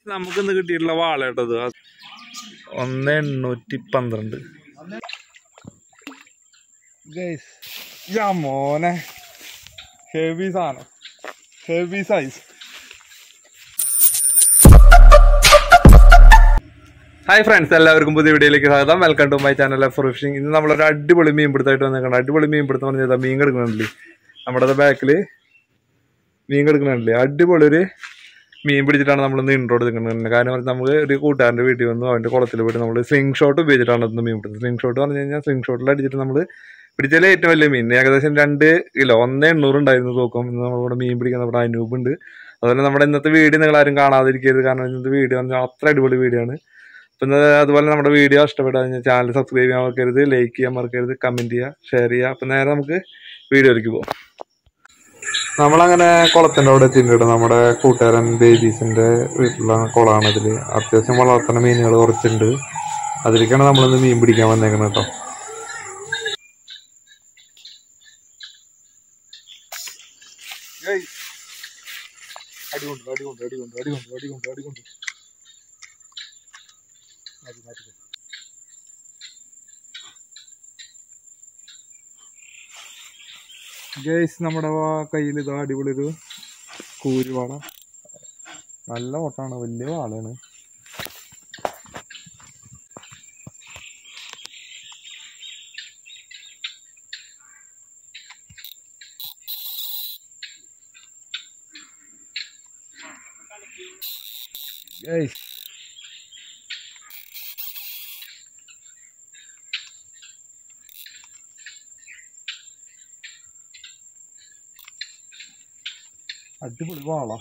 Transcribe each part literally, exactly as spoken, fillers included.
നമുക്കിന്ന് കിട്ടിയിട്ടുള്ള വാള കേട്ടത് ഒന്ന് എണ്ണൂറ്റി പന്ത്രണ്ട്. മോനെ ഹെവി സാധനം, ഹെവി സൈസ്. ഹായ് ഫ്രണ്ട്സ്, എല്ലാവർക്കും പുതിയ വീഡിയോയിലേക്ക് സ്വാഗതം. Welcome to my channel for fishing. ഇന്ന് നമ്മളൊരു അടിപൊളി മീൻ പിടുത്തമായിട്ട് വന്നിട്ടുണ്ട്. അടിപൊളി മീൻ പിടുത്തം പറഞ്ഞാൽ മീൻ കിടക്കുന്നുണ്ടല്ലേ, നമ്മുടെ ബാക്കിൽ മീൻ കിടക്കുന്നുണ്ടല്ലേ. അടിപൊളി ഒരു മീൻ പിടിച്ചിട്ടാണ് നമ്മളിന്ന് ഇൻട്രോ എടുക്കുന്നത്. കാരണം നമുക്ക് ഒരു കൂട്ടുകാരൻ്റെ വീട്ടിൽ വന്നു, അവൻ്റെ കുളത്തിൽ പോയിട്ട് നമ്മൾ സ്വിങ് ഷോട്ട് ഉപയോഗിച്ചിട്ടാണ് ഇന്ന് മീൻ പിടുത്തത്. സ്വിങ് ഷോട്ട് പറഞ്ഞു കഴിഞ്ഞാൽ സ്വിങ് ഷോട്ടിൽ അടിച്ചിട്ട് നമ്മൾ പിടിച്ചാൽ ഏറ്റവും വലിയ മീൻ ഏകദേശം രണ്ട് കിലോ ഒന്ന് എണ്ണൂറ് ഉണ്ടായിരുന്നു തൂക്കം. ഇന്ന് നമ്മളിവിടെ മീൻ പിടിക്കാൻ നമ്മുടെ അനൂപ് ഉണ്ട്. അതുപോലെ നമ്മുടെ ഇന്നത്തെ വീഡിയോ നിങ്ങളാരും കാണാതിരിക്കരുത്, കാരണം ഇന്നത്തെ വീഡിയോ പറഞ്ഞാൽ അത്ര അടിപൊളി വീഡിയോ ആണ്. പിന്നെ അതുപോലെ നമ്മുടെ വീഡിയോ ഇഷ്ടപ്പെട്ടാൽ കഴിഞ്ഞാൽ ചാനൽ സബ്സ്ക്രൈബ് ചെയ്യാൻ മറക്കരുത്, ലൈക്ക് ചെയ്യാൻ മറക്കരുത്, കമൻറ്റ് ചെയ്യുക, ഷെയർ ചെയ്യുക. അപ്പം നേരെ നമുക്ക് വീഡിയോയിലേക്ക് പോകാം. നമ്മളങ്ങനെ കുളത്തിൻ്റെ അവിടെ എത്തിയിട്ടുണ്ട്. നമ്മുടെ കൂട്ടുകാരൻ ബേബീസിൻ്റെ വീട്ടിലുള്ള കുളമാണ്. ഇതിൽ അത്യാവശ്യം വളർത്തുന്ന മീനുകൾ കുറച്ചുണ്ട്. അതിലേക്കാണ് നമ്മളിന്ന് മീൻ പിടിക്കാൻ വന്നേക്കുന്നത് കേട്ടോ. അടികൊണ്ട് അടികൊണ്ട് അടികൊണ്ട് അടികൊണ്ട് അടികൊണ്ട് അടികൊണ്ട് ഗൈസ്, നമ്മുടെ കയ്യിൽ ഇതാ അടിപൊളി ഒരു കൂരുവാള. നല്ല ഓട്ടാണ്, വലിയ വാളയാണ്. ഗൈസ് അടിപൊളി വാള.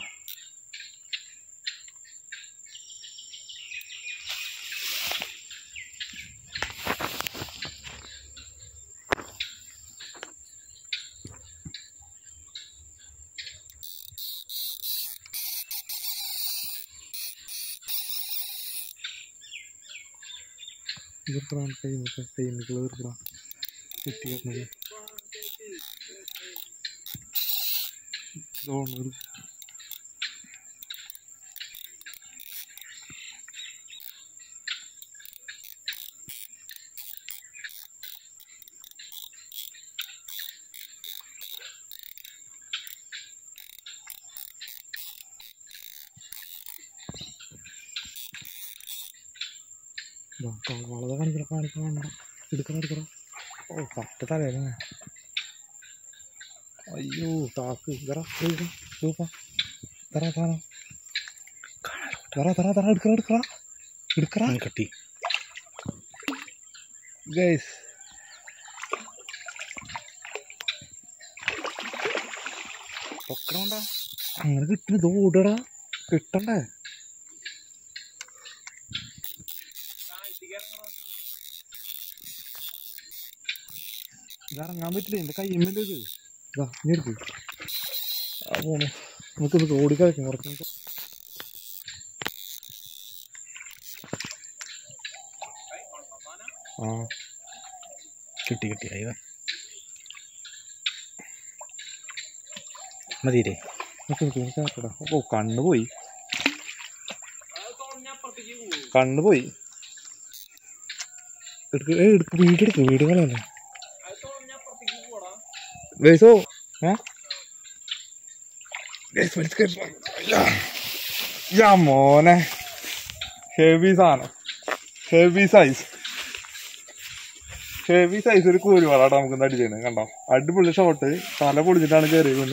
ഇതെപ്പോഴാണ് ടൈം ടൈമുകൾ എപ്പോഴാണ് എത്തിക്കുന്നത്? തോന്നുന്നു വളരെ കാണിക്കണം കാണിക്കണം എടുക്കണം എടുക്കണം. ഓ കറക്റ്റ് തലയല്ലേ. അയ്യോ താക്ക് തറ തറ തറ തറ തറ തറ എടുക്കറ എടുക്കറ എടുക്കറ കട്ടി. ഗൈസ് പൊക്കണോണ്ടാ അങ്ങനെ കിട്ടുന്നത് ഓടടാ, കിട്ടണ്ടേ? ഇറങ്ങാൻ പറ്റില്ല, എൻ്റെ കയ്യമ്മേൻ്റെ ഇത് ഇതാ നീ എടുക്കും. ആ പോണു, നമുക്ക് ഇത് ഓടിക്കളിക്കും കുറച്ച്. ആ കിട്ടി കിട്ടി അയ്യോ മതിരേ. ഓ കണ്ണു പോയി, കണ്ണു പോയി. എടുക്ക് എടുക്ക് വീട് എടുക്ക് വീട് കളയല്ലേ ഗൈസോ. ഏ മോനെ ഹെവി സാധനം, ഹെവി സൈസ്, ഹെവി സൈസ് ഒരു കൂരുവാളാട്ടോ നമുക്ക് അടിച്ചേണ്. കണ്ടോ, അടിപൊളി ഷോട്ട്, തല പൊളിച്ചിട്ടാണ് കയറിയത്.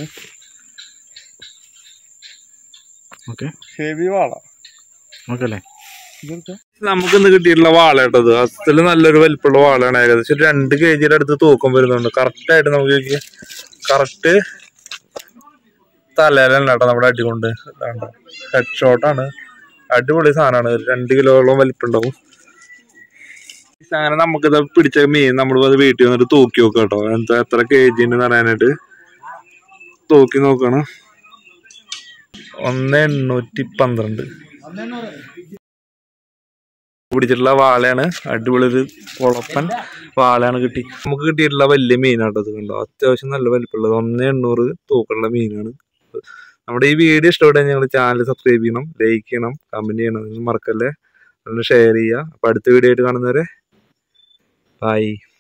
ഹെവി വാള അല്ലേ നമുക്കിന്ന് കിട്ടിയിട്ടുള്ള വാള കേട്ടത്. അസല് നല്ലൊരു വലിപ്പമുള്ള വാളയാണ്. ഏകദേശം ഒരു രണ്ട് കെ ജിയുടെ അടുത്ത് തൂക്കം വരുന്നുണ്ട്. കറക്റ്റ് ആയിട്ട് നമുക്ക് കറക്റ്റ് തലയിലല്ല കേട്ടോ നമ്മുടെ അടികൊണ്ട്. ഹെഡ് ഷോട്ടാണ്, അടിപൊളി സാധനമാണ്. രണ്ട് കിലോളം വലിപ്പുണ്ടാവും. അങ്ങനെ നമുക്കിത് പിടിച്ച മീൻ നമ്മളിത് വീട്ടിൽ വന്നിട്ട് തൂക്കി നോക്കാം കേട്ടോ. എന്താ എത്ര കെ ജി ഉണ്ടെന്ന് അറിയാനായിട്ട് തൂക്കി നോക്കണം. ഒന്ന് എണ്ണൂറ്റി പന്ത്രണ്ട് പിടിച്ചിട്ടുള്ള വാളയാണ്. അടിപൊളി ഒരു കുളപ്പൻ വാളയാണ് കിട്ടി. നമുക്ക് കിട്ടിയിട്ടുള്ള വലിയ മീനാട്ടോ. അത് കണ്ടോ, അത്യാവശ്യം നല്ല വലിപ്പമുള്ളത്. ഒന്ന് എണ്ണൂറ് തൂക്കമുള്ള മീനാണ്. നമ്മുടെ ഈ വീഡിയോ ഇഷ്ടപ്പെട്ടാൽ ഞങ്ങൾ ചാനൽ സബ്സ്ക്രൈബ് ചെയ്യണം, ലൈക്ക് ചെയ്യണം, കമന്റ് ചെയ്യണം, നിങ്ങൾ മറക്കല്ലേ, ഒന്ന് ഷെയർ ചെയ്യുക. അപ്പൊ അടുത്ത വീഡിയോ ആയിട്ട് കാണുന്നവരെ ബൈ.